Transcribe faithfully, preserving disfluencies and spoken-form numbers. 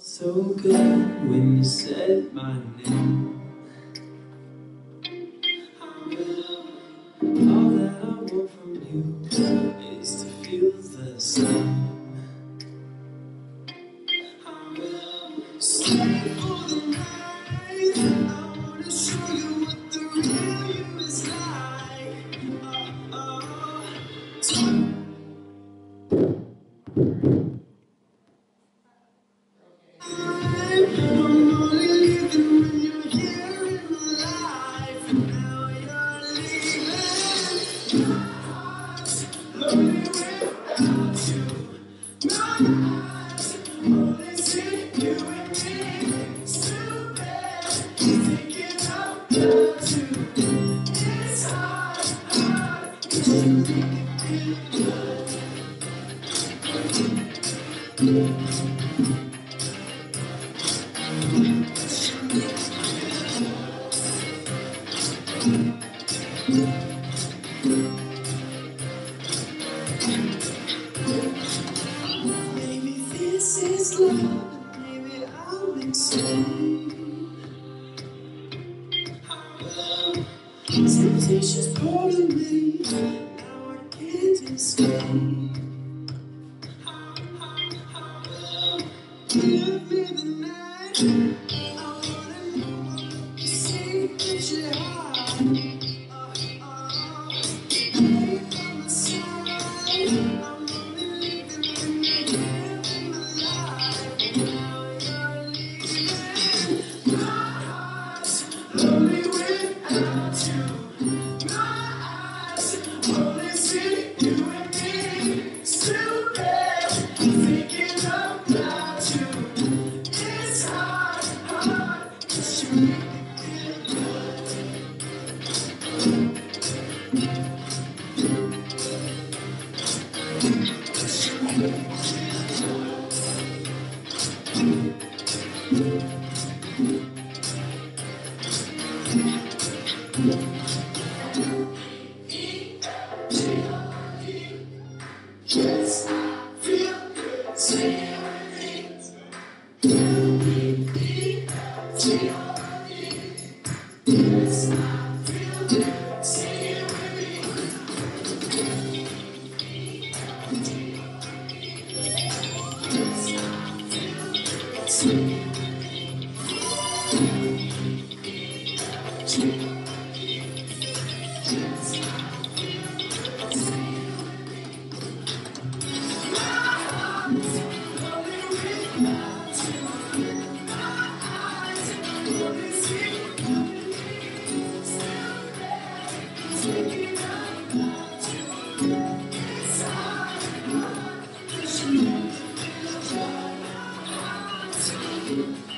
so good when you said my name. All that I want from you is to feel the same. Stay for the night. I wanna show you what the real you is like. Oh, oh. I'm only living when you're here in my life, and now you're leaving. My heart's lonely without you. My eyes only see you and me. Stupid, thinking about you. It's hard, hard, 'cause you make me feel good. Maybe this is love, maybe I'm insane. Temptation's part of me, now I can't escape. Give me the night, I wanna know what you see that you hide. Lonely without you. My eyes only see you and me. Stupid, thinking about you. It's hard, hard, 'cause you make me feel yes, I feel good. Say it with me. L E E T O E. Yes, I feel good. Say it with me. Yes, I feel good. Say it with me. Thank you.